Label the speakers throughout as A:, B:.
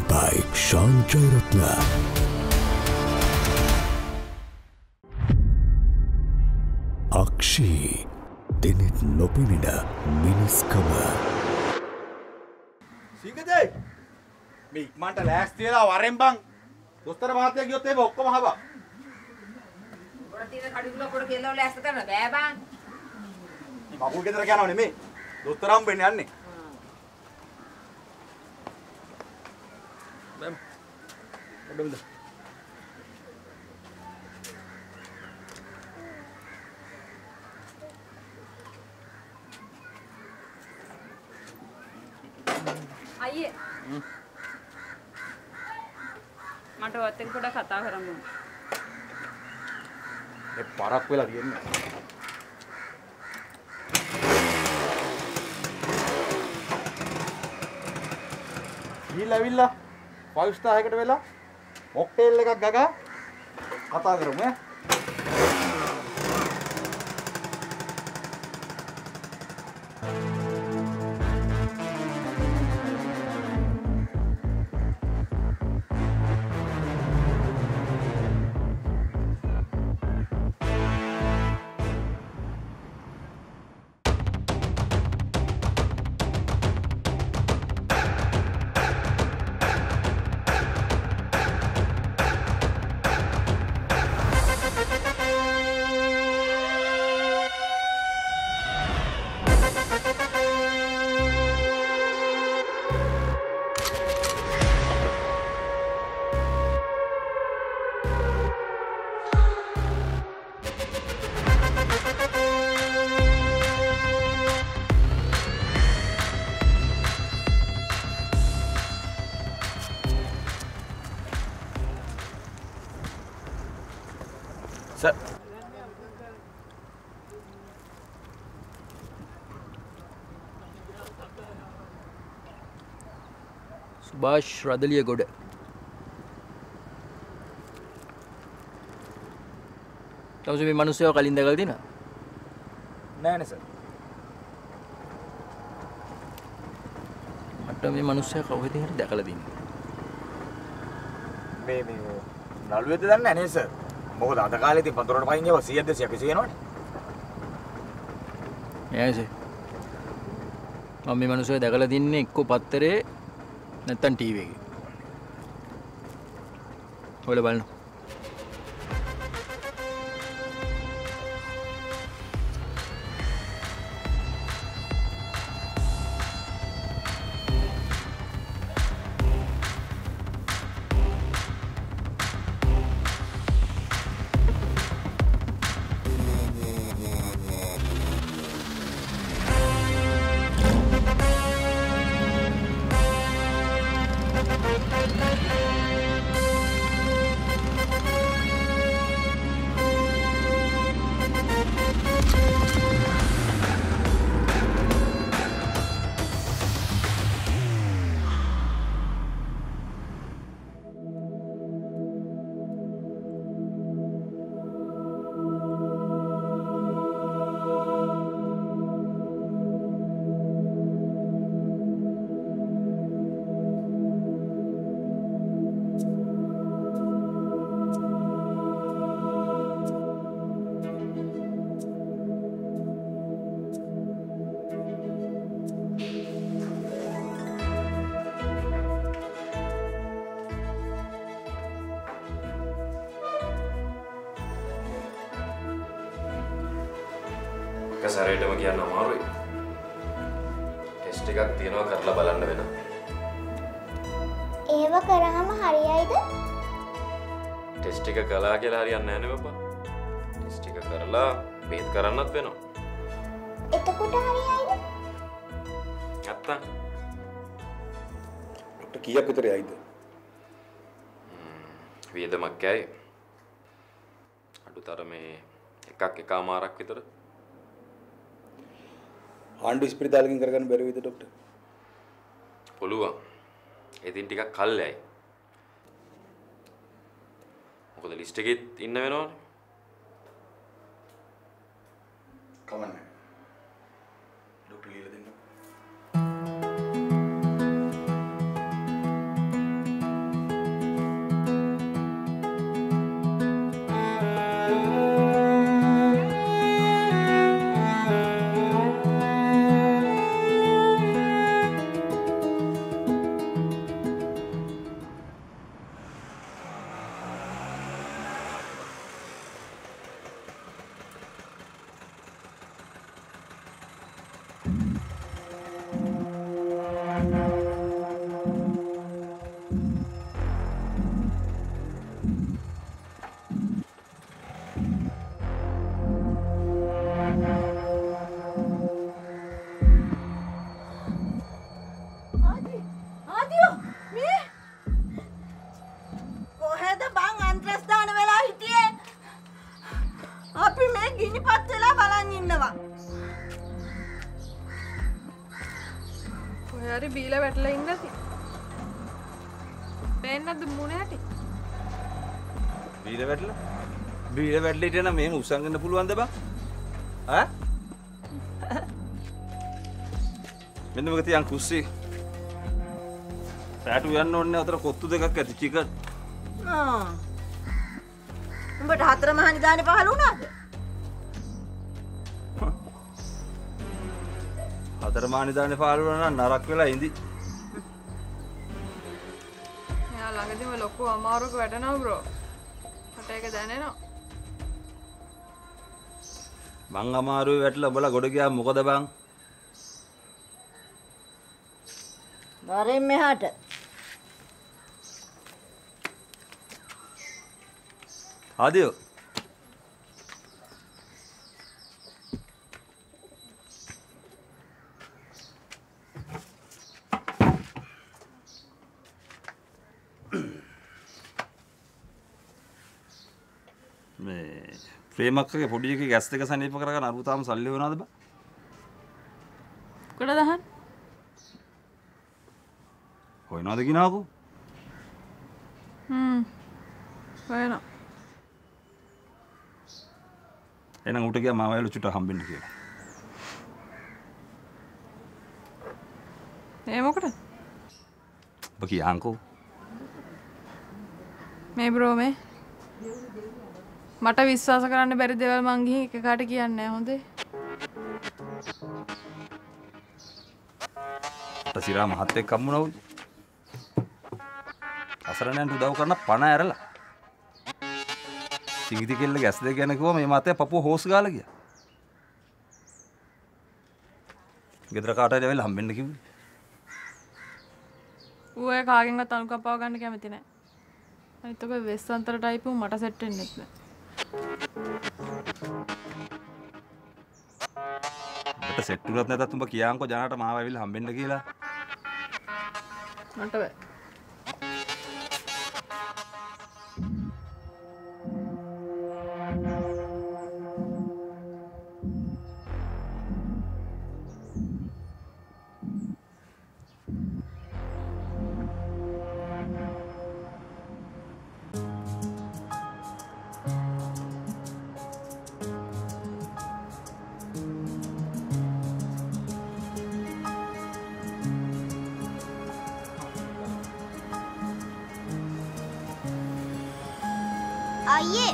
A: by Sean Jairatna. Akshi Dinit Nopinina Miniskama.
B: Singade me ikmanta last වෙලා වරෙන් බං දොස්තර මහත්තයා කියොත් එහෙම ඔක්කොම හබා
C: පොඩ තියෙන කඩුකුල පොඩ කෙල්ලව ලෑස්ති කරන්න බෑ බං
B: මේ මගුල් ගෙදර යනවා නෙමෙයි දොස්තර හම්බෙන්නේ යන්නේ බම් ඔඩොම්ද
D: අයියේ මට ඔයත් එක්ක පොඩක් කතා කරමු.
B: මේ පරක් වෙලා තියෙන්නේ. ගිහිල්ලා 5 star එකකට වෙලා මොක්ටේල් එකක් ගගා කතා කරමු ඈ.
E: सुभाष रदलिया गोड तब से मनुष्य कलिंदा गल दी ना
B: නෑ නේ සර්
E: මට මේ මනුස්සයා කවුද හරි දැකලා දින්නේ
B: මේ නළුවේද දන්නේ නැහැ නේ සර් මොකද අද කාලේ ඉතින් පන්තරට පයින් ගියව 100 200 කිසි වෙනවනේ
E: එයාසේ මම මේ මනුස්සයා දැකලා දින්නේ එක්ක පත්තරේ නැත්තම් ටීවී එකේ ඔයාලා බලන්න
F: සැරේටම කියන්න අමාරුයි. ටෙස්ට් එකක් තියනවා කරලා බලන්න වෙනවා.
G: ඒව කරාම හරියයිද?
F: ටෙස්ට් එක කළා කියලා හරියන්නේ නැහැ නේ බබා. ටෙස්ට් එක කරලා බේත් කරන්නත් වෙනවා.
G: එතකොට හරියයිද?
F: නැත්තම්
B: ඩොක්ටර් කීයක් විතර යයිද?
F: වියදමක් ඇයි? අඩුතරමේ එකමාරක් විතර.
B: ආණ්ඩු ස්පිරිතාලකින් කරගන්න බැරි වේද ડોක්ටර්?
F: පුළුවන්. ඉතින් ටිකක් කල්යයි. මොකද ලිස්ට් එකේ ඉන්න වෙනවනේ.
B: කමන්නේ. ડોක්ටර් ලියලා දෙන්න.
H: මගේ ගිනිපත් වෙලා බලන් ඉන්නවා.
D: ඔය හරි බීලා වැටලා ඉන්න ඇති. පේන්නේ නැද්ද මුනේ ඇටි?
B: බීල වැටලා ඉතින් මෙහෙම උස්සන් පුළුවන්ද බං? ඈ? මෙන්න මොකද තියන් කුස්සේ. පැටු යන්න ඕනේ අතර කොත්තු දෙකක් ඇති චිකන්.
H: උඹට හතර මහා නිදානේ පහල වුණාද?
B: හතර මහා නිදානේ පහල වුණා නම් නරක වෙලා ඉඳි.
D: එයා ළඟදීම ලොකු අමාරුවක වැඩනවා බ්‍රෝ. මට ඒක දැනෙනවා.
B: මං අමාරුවේ වැටලා උඹලා ගොඩ ගියා මොකද බං?
H: වරෙන් මෙහාට.
B: ආදියෝ. මේ ප්‍රේමක්කගේ පොඩි එකේ ගෑස් දෙක සනීප කරගෙන අරු තාම සල්ලි වෙනවද බං?
D: කොහෙද දහන්?
B: හොයනවද කිනාකෝ?
D: හොයනවා.
B: එහෙනම් උට ගියා මාවයිල චුට්ට හම්බෙන්න කියලා.
D: ඒ මොකටද?
B: ඔබ කියහන්කෝ.
D: මේ බ්‍රෝ මේ මට විශ්වාස කරන්න බැරි දේවල් මං ගිහින් එකකට කියන්නේ නැහැ හොඳේ.
B: සිරා මහත් එක්ක හම්බුණා උයි. අසරණයන්ට උදව් කරන පණ ඇරලා. සිඟිති කෙල්ල ගැස් දෙක ගැන කිව්වා මේ මාතේ පපුව හොස් ගාලා ගියා. ගෙදර කාට හරි ඇවිල්ලා හම්බෙන්න කිව්වේ.
D: ඌ ඒ කාගෙන්වත් අනුකම්පාව ගන්න කැමති නැහැ. අනිත් ඔක වෙස්සන්තර ටයිප් උන් මට සෙට් වෙන්නේ නැහැ.
B: මට සෙට් වුණත් නැතත් උඹ කියාන්කෝ ජනකට මාව ඇවිල්ලා හම්බෙන්න කියලා.
D: මට බෑ.
G: අයියේ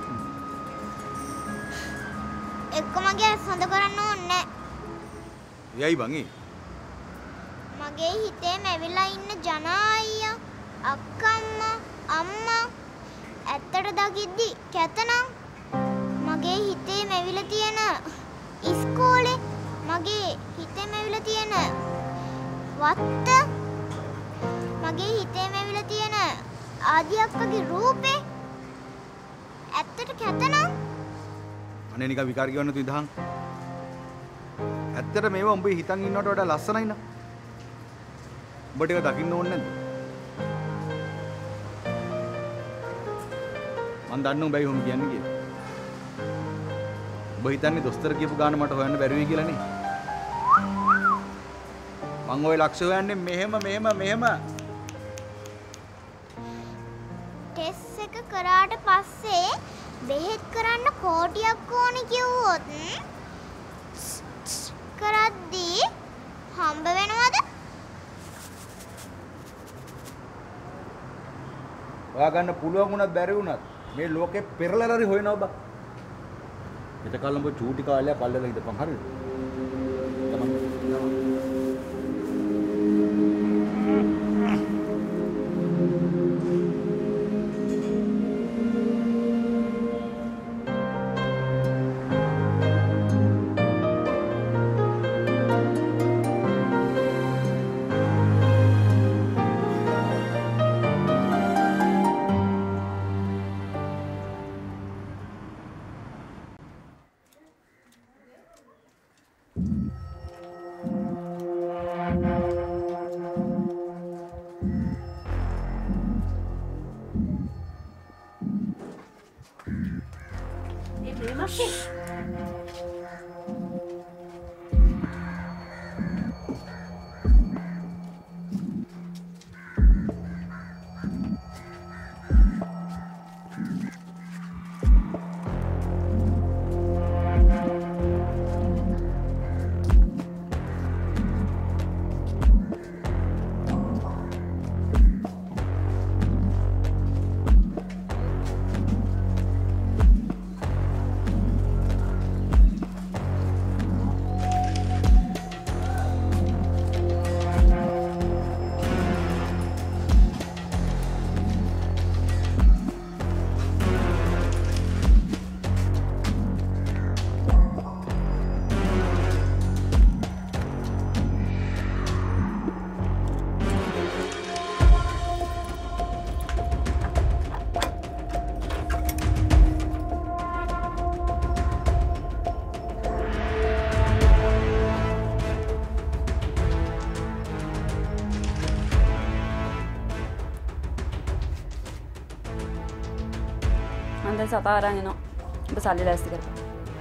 G: එක්ක මගේ ඇස් හොඳ කරන්න ඕනේ නැහැ.
B: එයයි බං ඒ.
G: මගේ හිතේ මැවිලා ඉන්න ජනා අයියා අක්කම්මා අම්මා ඇත්තට දකිද්දි කැතනම් මගේ හිතේ මැවිලා තියෙන ඉස්කෝලේ මගේ හිතේ මැවිලා තියෙන වත්ත මගේ හිතේ මැවිලා තියෙන ආදි අක්කගේ රූපේ ඇත්තට කැතනම්
B: අනේ නිකන් විකාර කියවන්න තු ඉදහන්. ඇත්තට මේවා උඹ හිතන් ඉන්නවට වඩා ලස්සනයි නා. උඹ ටික දකින්න ඕනේ නැද්ද? මන් දන්න උඹයි හොම් කියන්නේ කියලා. උඹ හිතන්නේ දොස්තර කියපු ගාන මට හොයන්න බැරි වෙයි කියලා නේ. මං ওই ලක්ෂ හොයන්නේ මෙහෙම.
G: ටෙස් එක කරාට පස්සේ බෙහෙත් කරන්න කෝටියක් ඕනි කිව්වොත් කරද්දී හම්බ වෙනවද?
B: ඔයා ගන්න පුළුවන් වුණත් බැරි වුණත් මේ ලෝකේ පෙරලලා හරි හොයනවා බා. එතකල් උඹ චූටි කාලයක් අල්ලලා හිටපන් හරිද?
H: අක්කේ.
I: මම දැන් සතා අරන් එනවා. ඔබ සල්ලි ලෑස්ති කරපන්.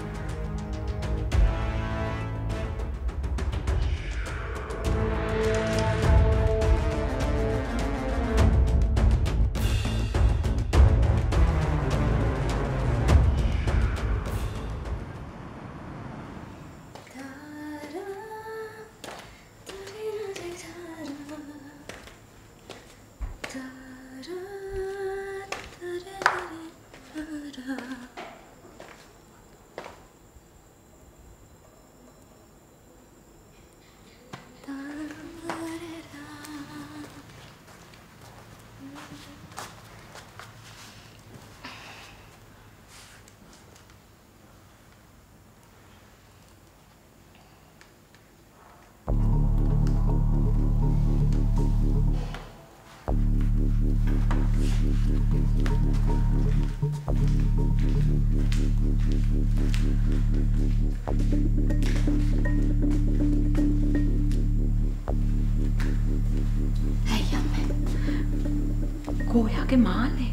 J: කොයාගේ මානේ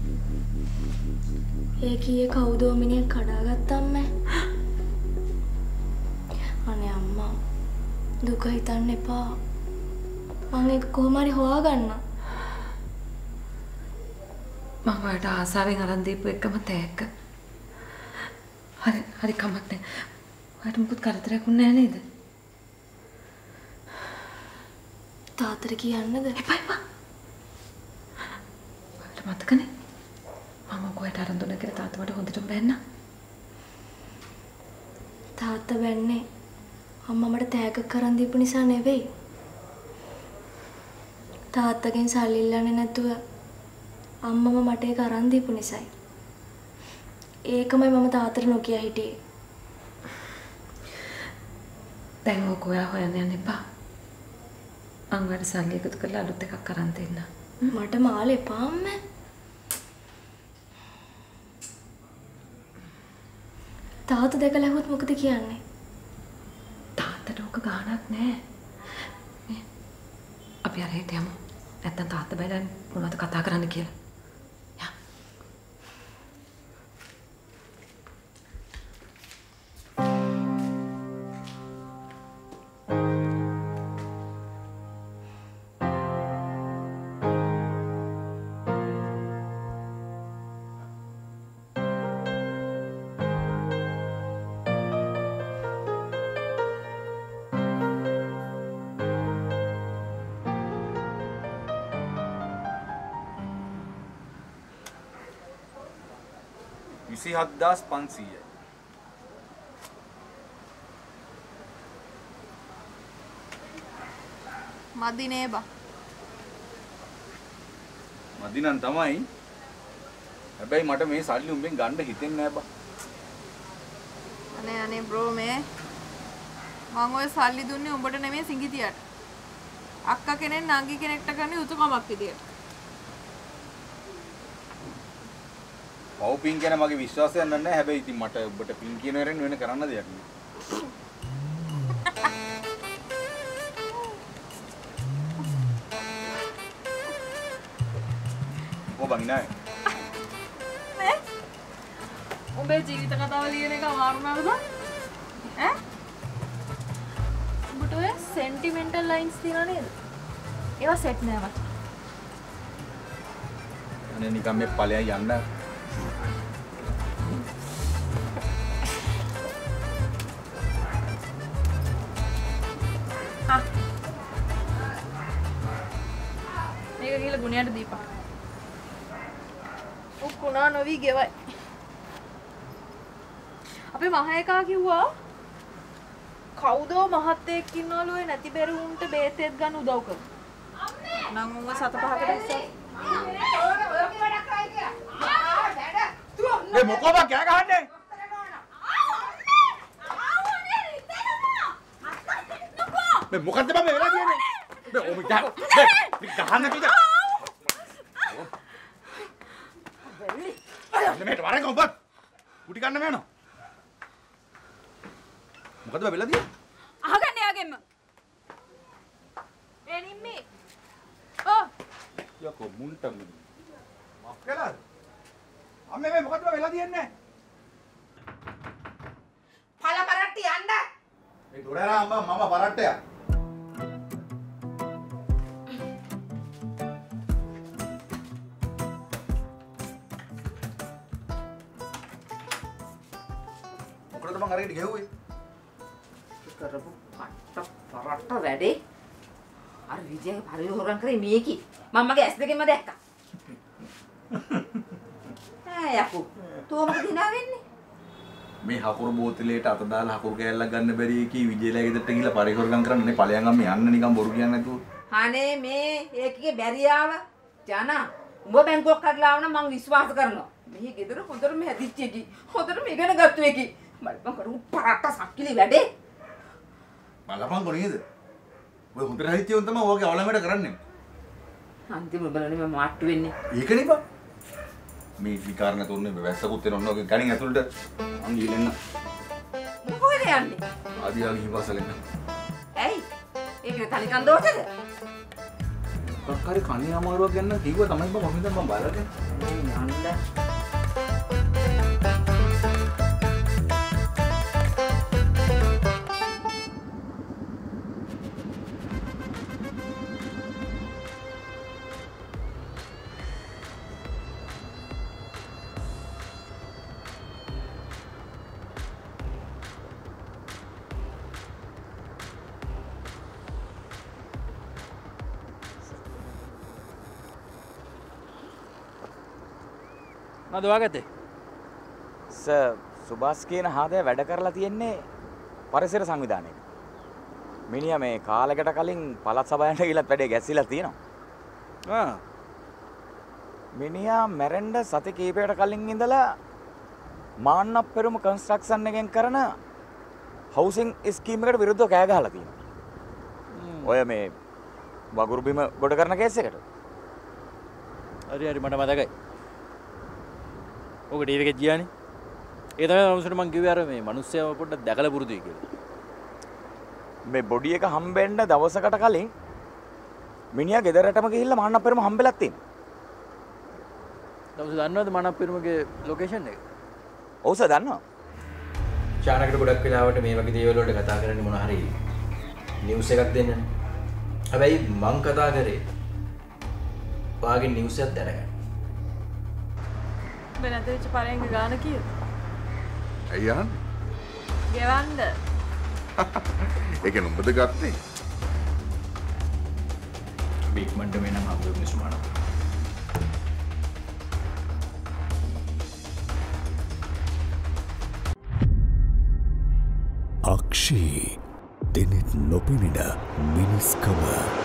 K: ඒ කීයේ කවුදෝ මිනිහෙක් කඩාගත්තම්ම අනේ අම්මා දුක හිතන්න එපා මම ඒක කොහොම හරි හොයාගන්න
J: මම ඔයාලට ආසාවෙන් අරන් දීපු එකම තෑග්ග හරි කමක් නැහැ ඔයාලට මුකුත් කරදරයක් වුණේ නැහැ නේද
K: තාත්තට කියන්නද
J: එපා මතකනේ මම කොහෙට අරන් දුන්නා කියලා තාත්තා මට හොඳටම බැන්නා
K: තාත්තා බැන්නේ අම්මා මට තෑග්ග කරන් දීපු නිසා නෙවෙයි තාත්තගෙන් සල්ලි ඉල්ලන්නේ නැතුව අම්මම මට ඒක අරන් දීපු නිසායි ඒකමයි මම තාත්තට නොකිය හිටියේ
J: දැන් ඔය කොයා හොයන්න යන්න එපා මං ඔයාලට සල්ලි එකතු කරලා අලුත් එකක් අරන් දෙන්න
K: මට මාළේ එපා අම්මේ තාත්තා දැකලා ඇහුවොත් මොකද කියන්නේ?
J: තාත්තට ඕක ගාණක් නෑ. අපි අර හිට යමු. නැත්තම් තාත්තා බයලා මොනවද කතා කරන්න කියලා.
B: විසි 7500යි.
D: මදි නේ බා.
B: මදි නම් තමයි. හැබැයි මට මේ සල්ලි උඹෙන් ගන්න හිතෙන්නේ නෑ බා.
D: අනේ බ්‍රෝ මේ මම ඔය සල්ලි දුන්නේ උඹට නෙමෙයි සිඟිතියට. අක්කා කෙනෙක් නංගි කෙනෙක්ට කරන යුතුයකමක් විදියට.
B: ඔව් පින් කියන මගේ විශ්වාසයක් නැහැ. හැබැයි ඉතින් මට ඔබට පින් කියන වෙරෙන් වෙන කරන්න දෙයක් නෑ. ඔබ බං නෑ.
D: උඹේ ජීවිත කතාව ලියන එක අමාරු නේද? ඈ? උඹට ඔය සෙන්ටිමෙන්ටල් ලයින්ස් තියනවා නේද? ඒවා සෙට් නෑ මචං.
B: අනේ නිකන් මේ ඵලයන් යන්න.
D: මේක ගිහලා ගුණයට දීපන්. උකුණා නොවි ගෙවයි. අපේ මහ එකා කිව්වා කවුදෝ මහත්තයෙක් ඉන්නවලු ඔය නැති බැරි උන්ට බේතෙත් ගන්න උදව් කරමු. නම් උන්ව සත පහකට ඉස්සෙල්.
B: මේ මොකෝ බා කෑ ගහන්නේ? මේ මොකද්ද බා මේ වෙලා කියන්නේ? මේ ඔමි ගහන්න කීයද? මේට වරෙන් ඔබ කුටි ගන්න වෙනවා. මොකද බා වෙලා තියෙන්නේ?
D: අහගන්න යාගෙම. එනිම්මි. ඔව්.
B: යකෝ මුන්ටම්. මොකද? අම්මේ මේ මොකද බා වෙලා තියෙන්නේ?
C: පළ පරට්ටි යන්න.
B: මේ දොරේලා අම්මා මම පරට්ටයක්. මොකටද මං අරගෙන ගෙව්වේ?
C: කරපු පරට්ට වැඩේ. අර විජයගේ පරිහොරම් කරේ මේකි. මම මගේ ඇස් දෙකෙන්ම දැක්කා. ඈ යකෝ. තෝ මොකද hina වෙන්නේ?
B: මේ හකුරු බෝතලයට අත දාලා හකුරු කෑල්ලක් ගන්න බැරි එකී විජේලා ගෙදරට ගිහලා පරිහොරම් කරන්නේ ඵලයන් අම්මේ යන්න නිකන් බොරු කියන්නේ නැතුව.
C: අනේ මේ ඒකගේ බැරියාව ජනා උඹ බැංකුවක් කඩලා ආව නම් මං විශ්වාස කරනවා. මේ ගෙදර හොඳටම හැදිච්ච එකී. හොඳටම ඉගෙන ගත්තු එකී. මල්පන් කරු පරට්ට සක්කිලි වැඩේ.
B: බලපන් කොනේද? ඔය හොඳට හිටියොත් තමයි ඔයගේ අවලංගඩ කරන්නේ.
C: අන්තිම බලන්නේ මම මාට්ටු වෙන්නේ.
B: ඒකනේ බා. මේ විකාරණ තෝරන්නේ වැස්සකුත් වෙන ඔන්නෝගේ ගණන් ඇතුළට මං ගිහින් එන්න.
C: මොකද යන්නේ?
B: ආදියාගේ හිවසලෙන්න.
C: ඇයි? ඒකේ තනිකන් දෝෂද?
B: කක්කාරි කන්නේ අමාරුවක් ගන්න කිව්වා තමයි බා මම හිතන්නේ මම බලලා.
C: යන්න.
E: මොනවද වාගත්තේ?
L: සුභාස් කියන හාදේ වැඩ කරලා තියෙන්නේ පරිසර සංවිධානයේ. මිනිහා මේ කාලයකට කලින් පළාත් සභාවට ගිහිල්ලා වැඩේ ගැස්සිලා තියෙනවා. මිනිහා මැරෙන්න සති කීපයකට කලින් ඉඳලා මාන්නප්පෙරුම කන්ස්ට්‍රක්ෂන් එකෙන් කරන හවුසින් ස්කීම් එකට විරුද්ධව කෑ ගහලා තියෙනවා. ඔය මේ වගුරු බිම ගොඩ කරන කේස් එකට.
E: හරි මට මතකයි. ඔක ටීවී එකේ ගියානේ. ඒ තමයි අනුසට මං කිව්වේ අර මේ මිනිස්සයව පොඩ්ඩක් දැකලා පුරුදුයි කියලා.
L: මේ බොඩි එක හම්බෙන්න දවසකට කලින් මිනිහා ගෙදරටම ගිහිල්ලා මාන්නප්පෙරුම හම්බෙලක් තියෙනවා.
E: දවස් දන්නවද මාන්නප්පෙරුමගේ ලොකේෂන් එක?
L: ඔව් සර් දන්නවා.
F: චානකට ගොඩක් වෙලාවට මේ වගේ දේවල් වලට කතා කරන්නේ මොන හරි නිවුස් එකක් දෙන්නනේ. හැබැයි මං කතා කරේ වාගේ නිවුස් එකක් දැනගන්න.
D: වෙනද වෙච්ච පරෙන්ග ගාන කීයද?
M: ඇයි යන්නේ?
D: ගෙවන්න.
M: ඒක නුඹද ගත්තේ?
E: බිග්මන්ට වෙනම හම්බු මිස්මාන.
A: අක්ෂී දෙනෙත් නොපෙනෙන මිනිස්කම